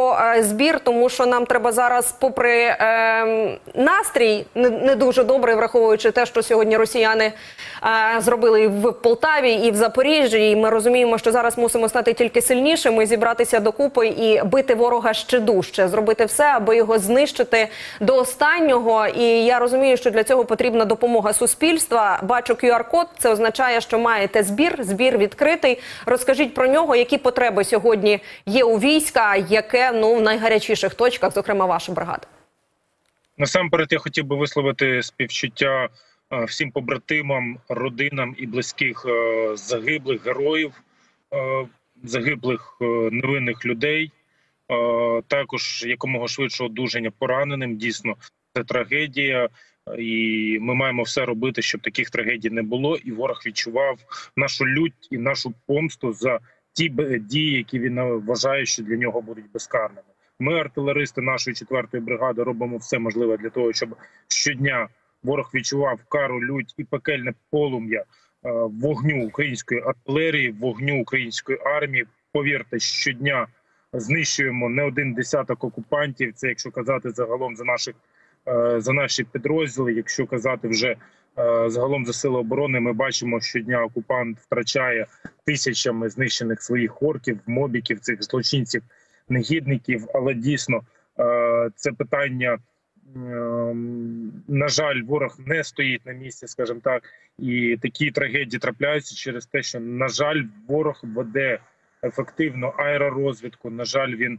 про збір, тому що нам треба зараз, попри настрій не дуже добрий, враховуючи те, що сьогодні росіяни зробили і в Полтаві, і в Запоріжжі, і ми розуміємо, що зараз мусимо стати тільки сильнішими, зібратися докупи і бити ворога ще дужче, зробити все, аби його знищити до останнього. І я розумію, що для цього потрібна допомога суспільства. Бачу QR-код, це означає, що маєте збір відкритий. Розкажіть про нього, які потреби сьогодні є у війська, яке в найгарячіших точках, зокрема ваша бригада. Насамперед я хотів би висловити співчуття всім побратимам, родинам і близьких загиблих героїв, загиблих невинних людей, також якомога швидшого одужання пораненим. Дійсно, це трагедія, і ми маємо все робити, щоб таких трагедій не було, і ворог відчував нашу лють і нашу помсту за ті дії, які він вважає, що для нього будуть безкарними. Ми, артилеристи нашої 4-ї бригади, робимо все можливе для того, щоб щодня ворог відчував кару, лють і пекельне полум'я вогню української артилерії, вогню української армії. Повірте, щодня знищуємо не один десяток окупантів. Це якщо казати загалом за наші підрозділи. Якщо казати вже загалом за сили оборони, ми бачимо, щодня окупант втрачає тисячами знищених своїх орків, мобіків, цих злочинців, негідників. Але дійсно це питання, на жаль, ворог не стоїть на місці, скажімо так, і такі трагедії трапляються через те, що, на жаль, ворог веде ефективно аеророзвідку, на жаль, він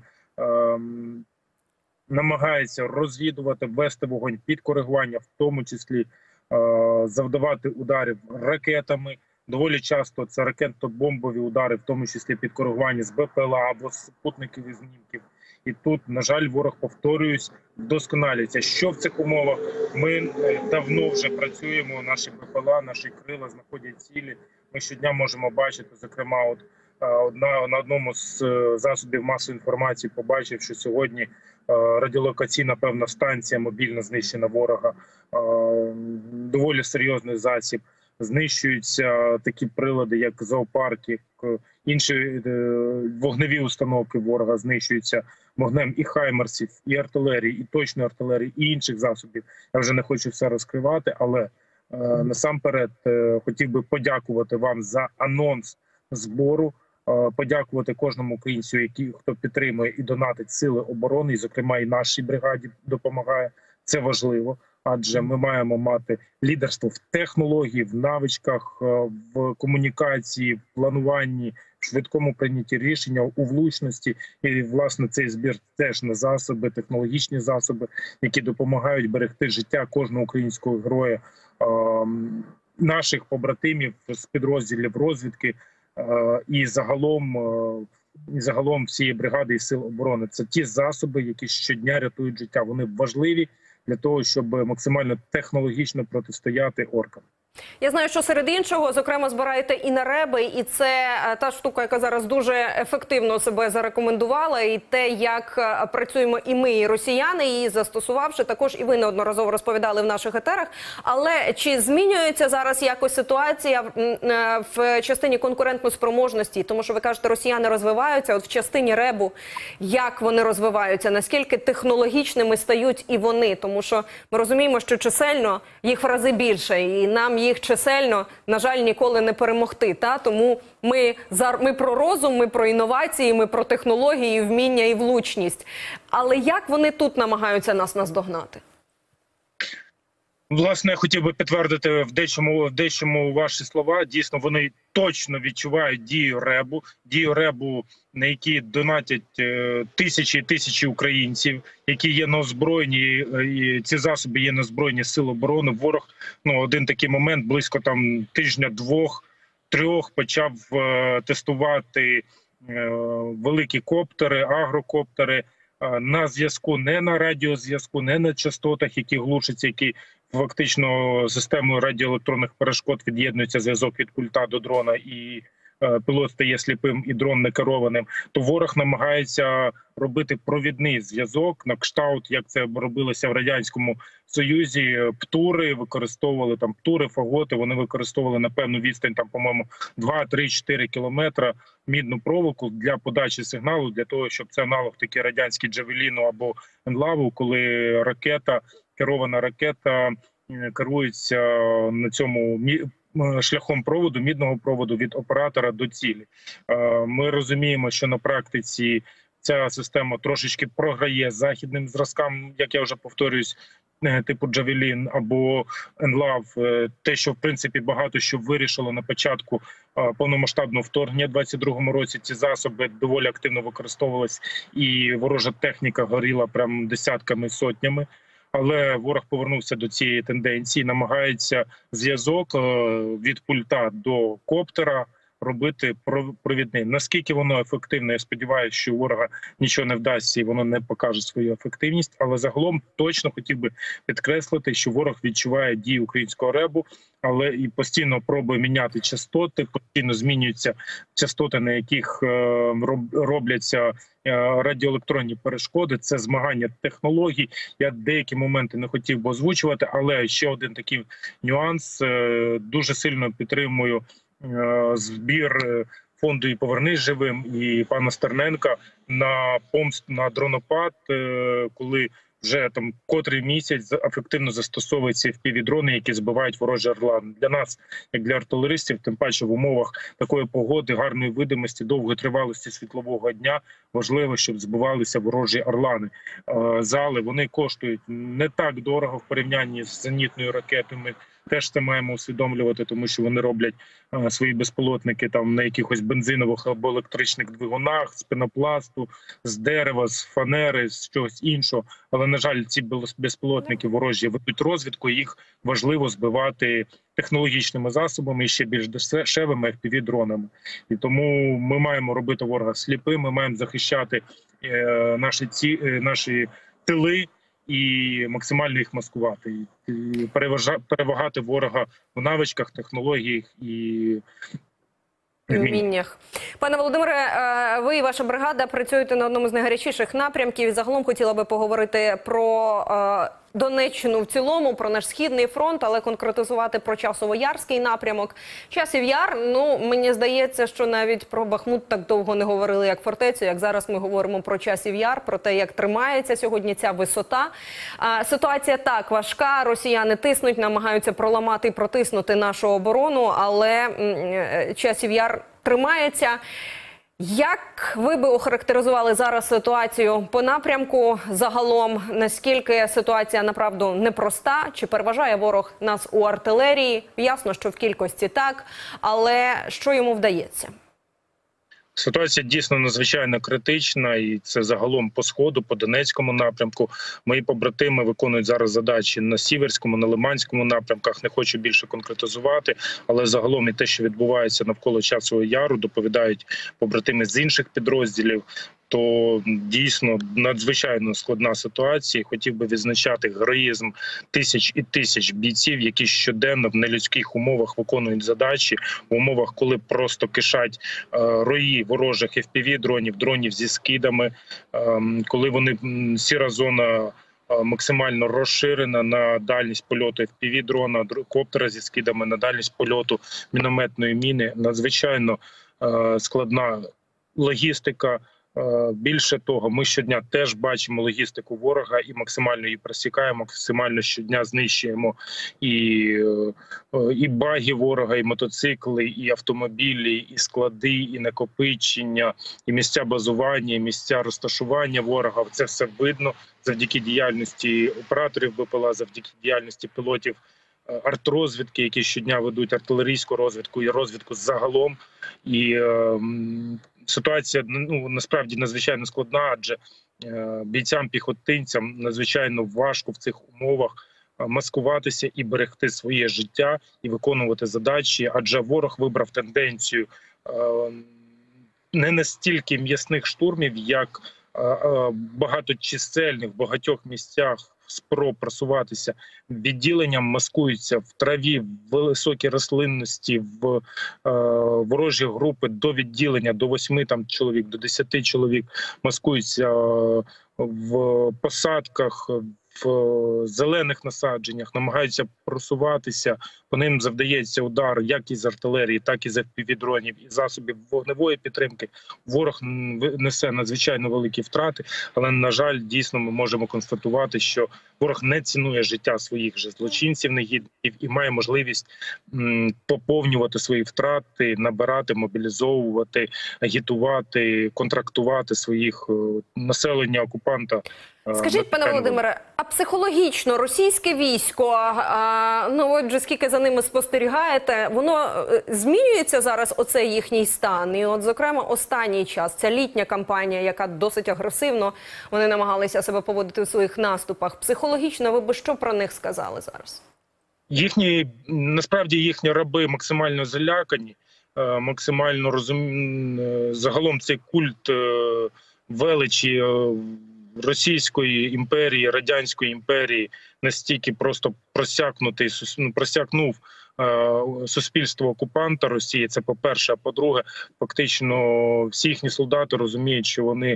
намагається розвідувати, вести вогонь під коригування, в тому числі завдавати ударів ракетами. Доволі часто це ракетно-бомбові удари, в тому числі під коригування з БПЛА або з супутників і знімків. І тут, на жаль, ворог, повторююсь, вдосконалюється. Що в цих умовах? Ми давно вже працюємо, наші БПЛА, наші крила знаходять цілі. Ми щодня можемо бачити, зокрема, на одному з засобів масової інформації побачив, що сьогодні радіолокаційна певна станція мобільна знищена ворога, доволі серйозний засіб. Знищуються такі прилади, як зоопарки, інші вогневі установки ворога знищуються вогнем і хаймерсів, і артилерії, і точної артилерії, і інших засобів. Я вже не хочу все розкривати, але насамперед хотів би подякувати вам за анонс збору, подякувати кожному українцю, хто підтримує і донатить сили оборони, і, зокрема, і нашій бригаді допомагає. Це важливо, адже ми маємо мати лідерство в технології, в навичках, в комунікації, в плануванні, в швидкому прийнятті рішення, у влучності. І, власне, цей збір теж на засоби, технологічні засоби, які допомагають берегти життя кожного українського героя, наших побратимів з підрозділів розвідки і загалом всієї бригади і сил оборони. Це ті засоби, які щодня рятують життя. Вони важливі для того, щоб максимально технологічно протистояти оркам. Я знаю, що серед іншого, зокрема, збираєте і на реби, і це та штука, яка зараз дуже ефективно себе зарекомендувала, і те, як працюємо і ми, і росіяни, її застосувавши, також і ви неодноразово розповідали в наших етерах. Але чи змінюється зараз якось ситуація в частині конкурентно-спроможності? Тому що ви кажете, росіяни розвиваються, от в частині ребу, як вони розвиваються, наскільки технологічними стають і вони? Тому що ми розуміємо, що чисельно їх в рази більше, і нам їх чисельно, на жаль, ніколи не перемогти. Тому ми про розум, ми про інновації, ми про технології, вміння і влучність. Але як вони тут намагаються нас наздогнати? Власне, я хотів би підтвердити в дечому ваші слова. Дійсно, вони точно відчувають дію ребу, на які донатять тисячі і тисячі українців, які є на озброєнні, і ці засоби є на озброєнні сил оборони. Ворог, один такий момент, близько тижня, 2-3 почав тестувати великі коптери, агрокоптери на зв'язку, не на радіозв'язку, не на частотах, які глушаться, які фактично системою радіоелектронних перешкод від'єднується зв'язок від пульта до дрона і пілот стає сліпим і дрон не керованим, то ворог намагається робити провідний зв'язок на кшталт, як це робилося в Радянському Союзі. Птури використовували, там птури, фаготи, вони використовували на певну відстань, там, по-моєму, 2, 3, 4 кілометри мідну проволоку для подачі сигналу, для того, щоб це аналог такий радянський Джавеліну або Енлаву, коли ракета, керована ракета керується на цьому шляхом проводу, мідного проводу від оператора до цілі. Ми розуміємо, що на практиці ця система трошечки програє західним зразкам, як я вже повторююсь, типу Джавелін або Енлав, те, що в принципі багато що вирішило на початку повномасштабного вторгнення. У 2022 році ці засоби доволі активно використовувались, і ворожа техніка горіла прям десятками, сотнями. Але ворог повернувся до цієї тенденції, намагається зв'язок від пульта до коптера робити провідним. Наскільки воно ефективне, я сподіваюся, що у ворога нічого не вдасться і воно не покаже свою ефективність. Але загалом точно хотів би підкреслити, що ворог відчуває дії українського РЕБу, але і постійно пробує міняти частоти, постійно змінюються частоти, на яких робляться радіоелектронні перешкоди. Це змагання технологій. Я деякі моменти не хотів би озвучувати, але ще один такий нюанс. Дуже сильно підтримую збір фонду «І повернись живим» і пана Стерненка на помсту на дронопад, коли вже там котрий місяць ефективно застосовуються FPV-дрони, які збивають ворожі орлани. Для нас, як для артилеристів, тим паче в умовах такої погоди, гарної видимості, довгої тривалості світлового дня, важливо, щоб збивалися ворожі орлани. Зали, вони коштують не так дорого в порівнянні з зенітною ракетою. Ми теж це маємо усвідомлювати, тому що вони роблять свої безпілотники там на якихось бензинових або електричних двигунах, з пенопласту, з дерева, з фанери, з чогось іншого. Але, на жаль, ці безпілотники ворожі ведуть розвідку, їх важливо збивати технологічними засобами і ще більш дешевими FPV-дронами. І тому ми маємо робити ворога сліпим, ми маємо захищати наші тили і максимально їх маскувати, і перевагати ворога в навичках, технологіях і вміннях. Пане Володимире, ви і ваша бригада працюєте на одному з найгарячіших напрямків. І загалом хотіла би поговорити про Донеччину в цілому, про наш Східний фронт, але конкретизувати про Часово-Ярський напрямок. Часів Яр, ну, мені здається, що навіть про Бахмут так довго не говорили, як фортецю, як зараз ми говоримо про Часів Яр, про те, як тримається сьогодні ця висота. Ситуація так важка, росіяни тиснуть, намагаються проламати і протиснути нашу оборону, але Часів Яр тримається. Як ви би охарактеризували зараз ситуацію по напрямку загалом? Наскільки ситуація, направду, непроста? Чи переважає ворог нас у артилерії? Ясно, що в кількості так, але що йому вдається? Ситуація дійсно надзвичайно критична, і це загалом по Сходу, по Донецькому напрямку. Мої побратими виконують зараз задачі на Сіверському, на Лиманському напрямках. Не хочу більше конкретизувати, але загалом і те, що відбувається навколо Часового Яру, доповідають побратими з інших підрозділів. То дійсно надзвичайно складна ситуація. Хотів би відзначати героїзм тисяч і тисяч бійців, які щоденно в нелюдських умовах виконують задачі, в умовах, коли просто кишать рої ворожих FPV-дронів, дронів зі скидами, коли вони сіра зона максимально розширена на дальність польоту FPV-дрона, коптера зі скидами, на дальність польоту мінометної міни. Надзвичайно складна логістика. Більше того, ми щодня теж бачимо логістику ворога і максимально її просікаємо, максимально щодня знищуємо і баги ворога, і мотоцикли, і автомобілі, і склади, і накопичення, і місця базування, і місця розташування ворога. Це все видно завдяки діяльності операторів БПЛА, завдяки діяльності пілотів артрозвідки, які щодня ведуть артилерійську розвідку і розвідку загалом. І ситуація, ну, насправді надзвичайно складна, адже бійцям-піхотинцям надзвичайно важко в цих умовах маскуватися і берегти своє життя, і виконувати задачі, адже ворог вибрав тенденцію не настільки м'ясних штурмів, як багаточисельних в багатьох місцях спроб просуватися відділенням, маскуються в траві, в високій рослинності, в ворожі групи до відділення, до 8 там чоловік, до 10 чоловік, маскуються в посадках, в зелених насадженнях, намагаються просуватися, по ним завдається удар як із артилерії, так і з FPV-дронів, і засобів вогневої підтримки. Ворог несе надзвичайно великі втрати, але, на жаль, дійсно ми можемо констатувати, що ворог не цінує життя своїх же злочинців, негідників і має можливість поповнювати свої втрати, набирати, мобілізовувати, агітувати, контрактувати своїх населення окупанта. Скажіть, пане Володимире, а психологічно російське військо, ну отже, скільки за ними спостерігаєте, воно змінюється зараз, оцей їхній стан? І от, зокрема, останній час, ця літня кампанія, яка досить агресивно, вони намагалися себе поводити в своїх наступах. Психологічно ви би що про них сказали зараз? Насправді їхні раби максимально залякані, максимально загалом цей культ величі Російської імперії, Радянської імперії настільки просто просякнув суспільство окупанта Росії. Це по-перше. А по-друге, фактично всі їхні солдати розуміють, що вони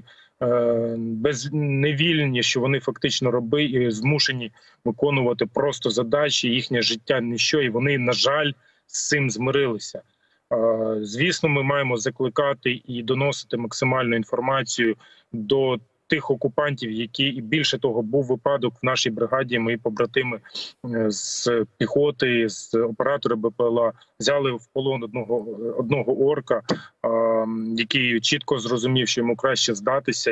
невільні, що вони фактично раби і змушені виконувати просто задачі, їхнє життя ніщо, і вони, на жаль, з цим змирилися. Звісно, ми маємо закликати і доносити максимальну інформацію до тих окупантів, які, і більше того, був випадок в нашій бригаді, мої побратими з піхоти, з оператора БПЛА взяли в полон одного орка, який чітко зрозумів, що йому краще здатися,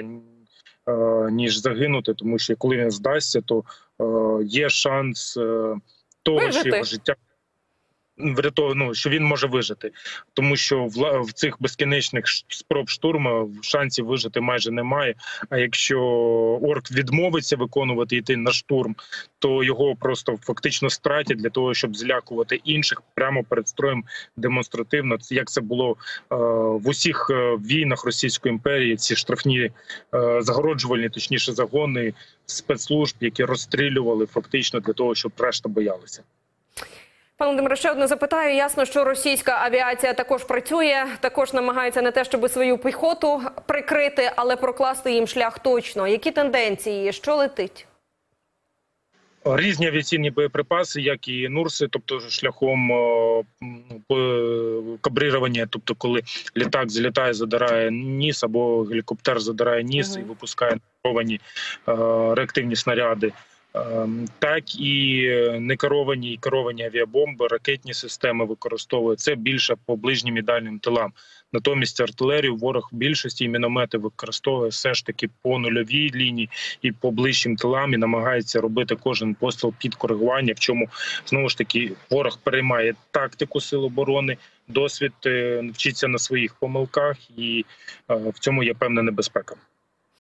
ніж загинути, тому що коли він здасться, то є шанс того, що його життя що він може вижити, тому що в цих безкінечних спроб штурму шансів вижити майже немає. А якщо орк відмовиться виконувати, йти на штурм, то його просто фактично стратять для того, щоб злякувати інших прямо перед строєм демонстративно. Як це було в усіх війнах Російської імперії, ці штрафні загороджувальні, точніше загони спецслужб, які розстрілювали фактично для того, щоб решта боялися. Пане Володимире, ще одне запитаю. Ясно, що російська авіація також працює, також намагається не те, щоб свою піхоту прикрити, але прокласти їм шлях точно. Які тенденції? Що летить? Різні авіаційні боєприпаси, як і Нурси, тобто шляхом кабрирування, тобто коли літак злітає, задирає ніс, або гелікоптер задирає ніс і випускає керовані реактивні снаряди. Так і некеровані і керовані авіабомби, ракетні системи використовують. Це більше по ближнім і дальнім тилам. Натомість артилерію ворог в більшості і міномети використовує все ж таки по нульовій лінії і по ближчим тилам, і намагається робити кожен постріл під коригування, в чому, знову ж таки, ворог переймає тактику сил оборони, досвід, вчиться на своїх помилках, і в цьому є певна небезпека.